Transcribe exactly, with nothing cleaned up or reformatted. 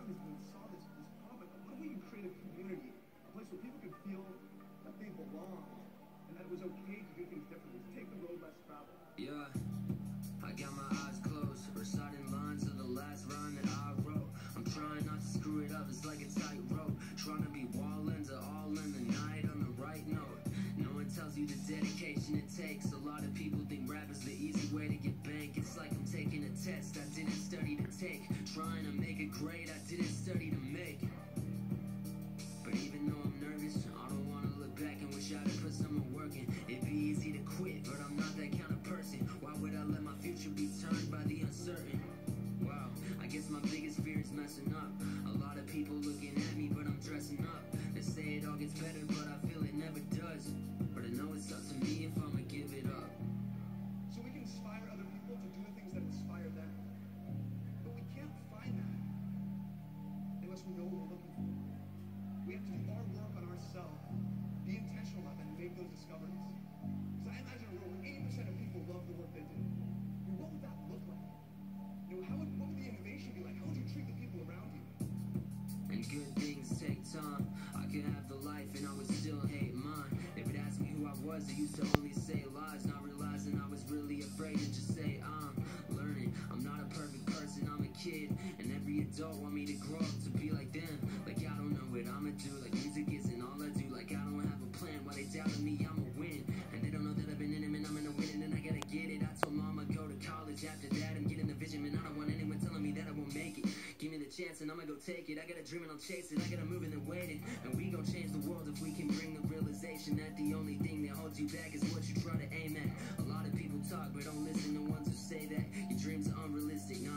families when we saw this, this problem. What if we can create a community, a place where people can feel that they belong and that it was okay to do things differently, to take the road less traveled. Yeah, I got my eyes closed, reciting lines of the last rhyme that I wrote. I'm trying not to screw it up, it's like a tightrope, trying to be wall into all in the night on the right note. No one tells you the dedication it takes. A lot of people think rap is the easy way to get bank. It's like I'm taking a test I didn't study to take, trying to make it great I didn't study to make. But even though I'm nervous, I don't want to look back and wish I'd put someone working. It'd be easy to quit, but I'm not that kind of person. Why would I let my future be turned by the uncertain? Wow, I guess my biggest fear is messing up. A lot of people looking at me, but I'm dressing up. They say it all gets better, but I feel it never does. But I know it's up to me if I'ma give it up. So we can inspire other people to do the things that inspire them. But we can't find that unless we know what we're looking for. We have to do our work on ourselves, be intentional about that, and make those discoveries. Because I imagine a world where eighty percent of people love the work they do. I mean, what would that look like? You know, how would, what would the innovation be like? How would you treat the people around you? And good things take time. I could have the life and I would still hate mine. They would ask me who I was, they used to only say lies, not realizing I was really afraid to just say I'm learning. I'm not a perfect person, I'm a kid, and every adult want me to grow up to be like them. Like I don't know what I'ma do, like music isn't all I do, like I don't have a plan. While they doubting me, I'ma win, and they don't know that I've been in it, and I'm gonna win it, and I gotta get it. I told mama go to college, after that I'm getting the vision, man. I don't want anyone telling me that I won't make it. Give me the chance and I'ma go take it. I got a dream and I'll chase it. I gotta move it and wait it. And we gon' change the world if we can bring the realization that the only thing that holds you back is what you try to aim at. A lot of people talk but don't listen to ones who say that your dreams are unrealistic. No,